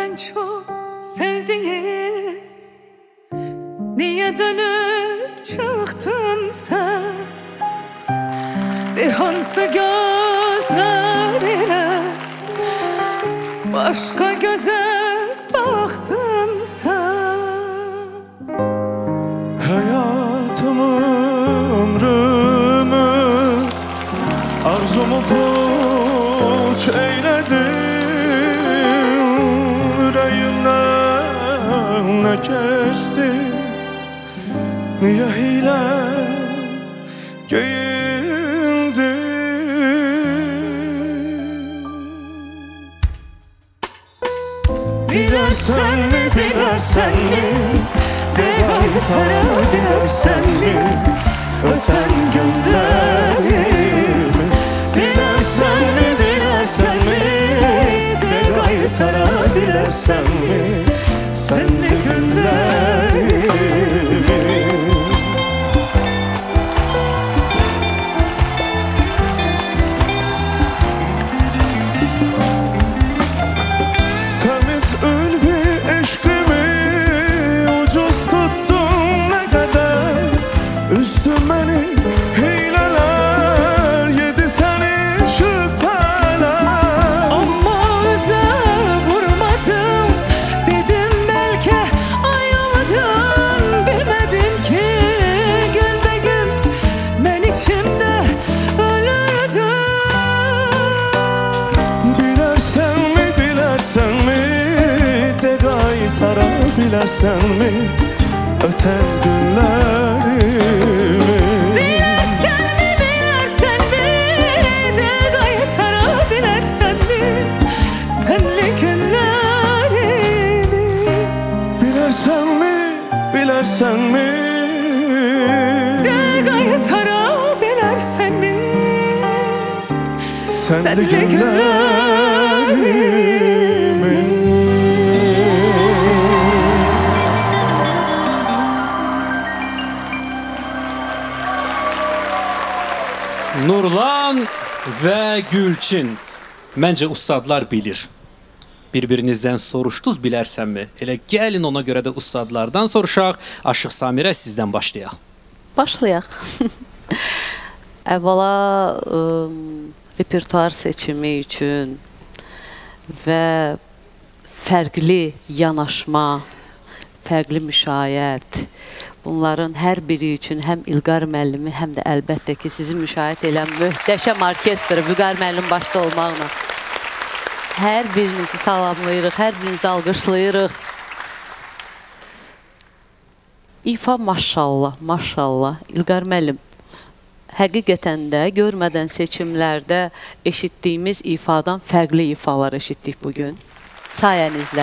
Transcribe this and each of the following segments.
en çok sevdiğim, niye dönüp çıktın sen? Bir hansı gözler ile başka göze baktın sen? Hayatımı, ömrümü, arzumu puç eyledin. Yüreğimden ne geçti? Niye hile giyindin? Bilersen mi, bilersen mi? De baytara bilersen mi? Öten günlerimi. Bilersen mi, bilersen mi? De baytara bilersen mi? Senli günlerimi. Temiz ülvi eşkimi ucuz tuttun ne kadar? Üstün beni hileler, yedi seni şüpheler. Ama öze vurmadım, dedim belki ayıldın. Bilmedim ki gün be gün ben içimde ölürdüm. Bilersen mi, bilersen mi? De gaytara bilersen mi? Öten günlerimi. Bilersen mi, bilersen mi? De gaytara bilersen mi? Senli günlerimi. Bilersen mi, bilersen mi? De gaytara bilersen mi? Senli günlerimi. Nurlan ve Gülçin. Məncə ustadlar bilir. Bir-birinizdən soruşdunuz bilərsənmi? Elə gəlin ona görə də ustadlardan soruşaq. Aşıq Samirə sizdən başlayaq. Başlayaq. Əvvəla repertuar seçimi üçün və fərqli yanaşma, fərqli müşayiət, bunların hər biri üçün həm İlqar müəllimi, həm də əlbəttə ki, sizi müşayiət edən möhtəşəm orkestr, Vüqar müəllim başda olmaqla hər birinizi salamlayırıq, hər birinizi alqışlayırıq. İfa maşallah, maşallah. İlqar müəllim, həqiqətən də görmədən seçimlərdə eşitdiyimiz ifadan fərqli ifalar eşitdik bugün. Sayənizlə.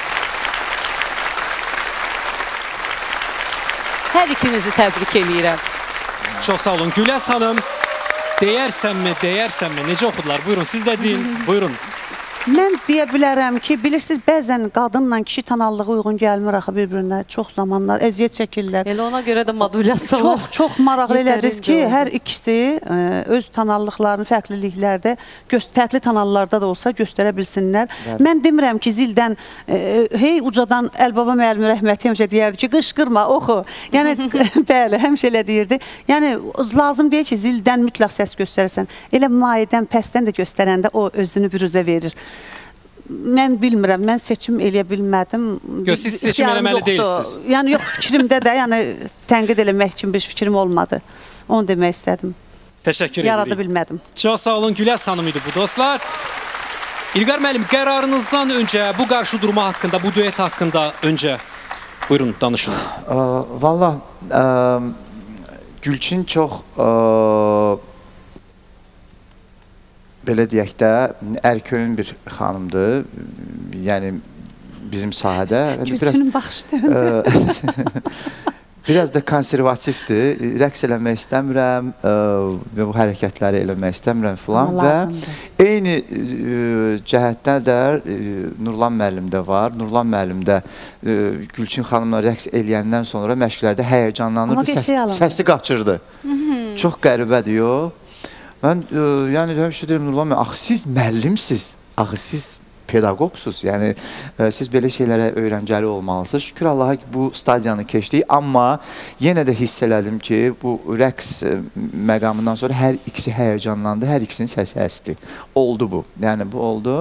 Hər ikinizi təbrik eləyirəm. Çox sağ olun. Güləz xanım, deyərsənmi, deyərsənmi? Necə oxudular? Buyurun, siz də deyin. Buyurun. Mən deyə bilərəm ki, bilirsiniz, bəzən qadınla kişi tanallığı uyğun gəlmir axı bir-birinə. Çox zamanlar əziyyət çəkirlər. Elə ona görə də modulyasiya var. Çox maraqlı elədiniz ki, hər ikisi öz tanallıqlarını fərqliliklərdə, fərqli tanallarda da olsa göstərə bilsinlər. Mən demirəm ki, zildən, hey ucadan Əlbaba müəllimi rəhməti həmişə deyərdi ki, qışqırma, oxu. Yəni, bəli, həmişə elə deyirdi. Yəni, lazım deyil ki, zildən mütləq səs göstərəsən. Elə mayedən, pəsdən də göstərəndə o özünü büruzə verir. Mən bilmirəm, mən seçim eləyə bilmədim. Siz seçim eləməli deyilsiniz. Yəni, yox, fikrimdə də, yəni, tənqid eləmək üçün bir fikrim olmadı. Onu demək istədim. Təşəkkür edirik. Yarada bilmədim. Çox sağ olun, Güləz xanım idi bu dostlar. İlqar müəllim, qərarınızdan öncə bu qarşı durma haqqında, bu duet haqqında öncə buyurun, danışın. Valla, Gülçin çox belə deyək də, ərköyün bir xanımdır. Yəni, bizim sahədə. Gülçinin baxışı dönür. Biraz da konservatifdir. Rəqs eləmək istəmirəm, bu hərəkətləri eləmək istəmirəm filan. Və eyni cəhətdən də Nurlan müəllimdə var. Nurlan müəllimdə Gülçin xanımla rəqs eləyəndən sonra məşqlərdə həyəcanlanırdı, səsi qaçırdı. Çox qəribədir, yox. Mən, yəni, həmişə deyirəm, Nurlan müəllim, axı siz müəllimsiz, axı siz pedaqoqsuz. Yəni siz belə şeylərə öyrəncəli olmalısınız. Şükür Allaha ki, bu stadiyanı keçdik, amma yenə də hiss elədim ki, bu rəqs məqamından sonra hər ikisi həyəcanlandı, hər ikisinin səsi əsdi. Oldu bu. Yəni bu oldu.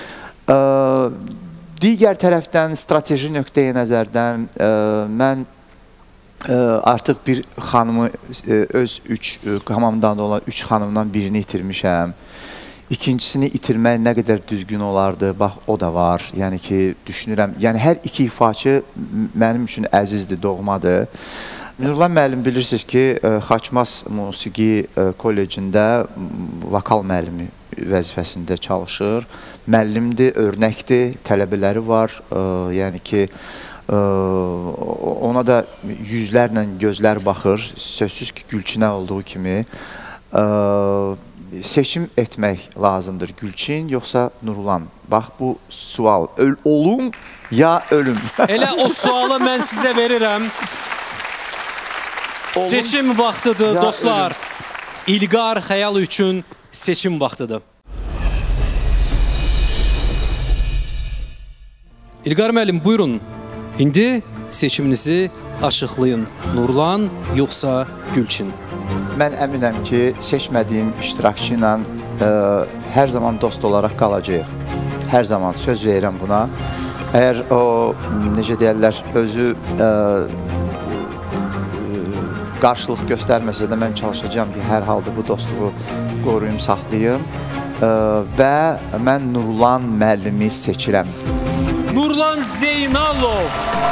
Digər tərəfdən strateji nöqteyi nəzərdən mən artıq bir xanımı öz komandamda olan 3 xanımdan birini itirmişəm. İkincisini itirmək nə qədər düzgün olardı, bax o da var. Yəni ki, düşünürəm, yəni hər iki ifaçı mənim üçün əzizdir, doğmadır. Nurlan müəllim bilirsiniz ki, Xaçmaz Musiqi Kollecində vokal müəllimi vəzifəsində çalışır. Müəllimdir, örnəkdir, tələbələri var. Yəni ki, ona da yüzlərlə gözlər baxır. Sözsüz ki, Gülçinə olduğu kimi seçim etmək lazımdır. Gülçin yoxsa Nurlan? Bax bu sual. Olum ya ölüm? Elə o sualı mən sizə verirəm. Seçim vaxtıdır dostlar. İlqar Xəyal üçün seçim vaxtıdır. İlqar müəllim, buyurun. İndi seçiminizi açıqlayın. Nurlan yoxsa Gülçin? Mən əminəm ki, seçmədiyim iştirakçı ilə hər zaman dost olaraq qalacağıq. Hər zaman söz verirəm buna. Əgər o, necə deyərlər, özü qarşılıq göstərməsə də mən çalışacağam ki, hər halda bu dostluğu qoruyum, saxlayım və mən Nurlan müəllimi seçirəm. Nurlan Zeynalov.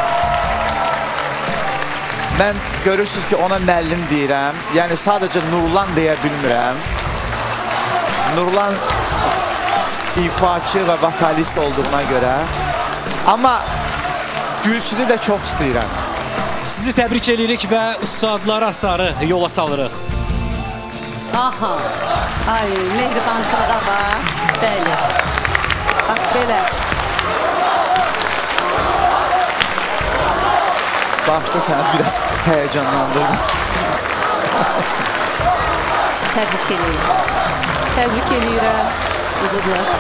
Mən görürsünüz ki, ona müəllim deyirəm. Yəni, sadəcə Nurlan deyə bilmirəm. Nurlan ifaçı və vokalist olduğuna görə. Amma Gülçini də çox istəyirəm. Sizi təbrik edirik və ustadlara sarı yola salırıq. Aha, ay, mehribançılığa bax. Bəli. Bax, belə. Bağışda sənə biraz həyəcanlandırdım. Təbrik edirəm. Təbrik edirəm. Uğurlar.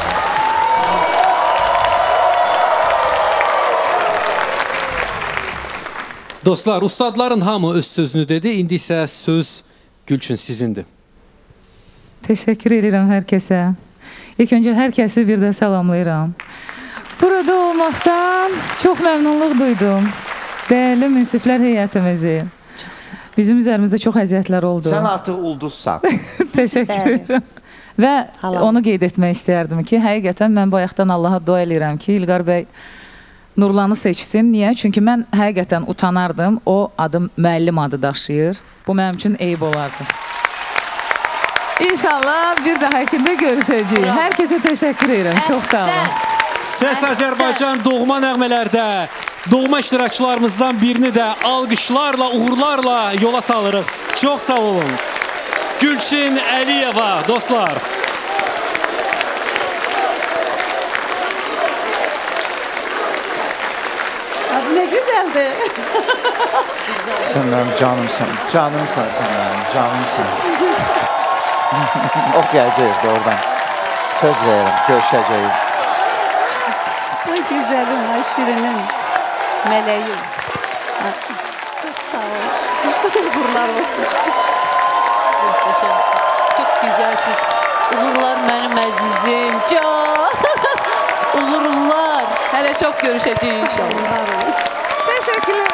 Dostlar, ustadların hamı öz sözünü dedi. İndi isə söz Gülçin sizindir. Teşekkür ederim herkese. İlk önce herkesi bir de selamlayıram. Burada olmaktan çok memnunluk duydum. Değerli münsiflər heyətimizi. Bizim üzerimizde çok əziyyətlər oldu. Sən artıq ulduzsan. Teşekkür ederim. Və onu qeyd etmək istəyərdim ki, həqiqətən mən bayaqdan Allaha dua edirəm ki, İlqar bəy Nurlanı seçsin. Niyə? Çünki mən həqiqətən utanardım. O adım müəllim adı daşıyır. Bu mənim üçün eyb olardı. İnşallah bir dahakinde görüşəcəyik. Hər kəsə təşəkkür edirəm. Çox sağ olun. Səs Azərbaycan doğma nəğmələrdə doğma iştirakçılarımızdan birini də alqışlarla, uğurlarla yola salırıq. Çox sağ olun. Gülçin Əliyeva, dostlar. Abi ne güzeldi. Sen benim canımsın. Canımsın sen benim, canımsın. O gələcək oradan. Söz veririm, görüşəcəyik. Ay güzelim, ay şirinim, meleğim. Çok sağ olsun. Uğurlar olsun. Muhteşemsiniz. Çok güzelsiniz. Uğurlar benim əzizim. Çok. Uğurlar. Hele çok görüşeceğiz inşallah. Teşekkürler.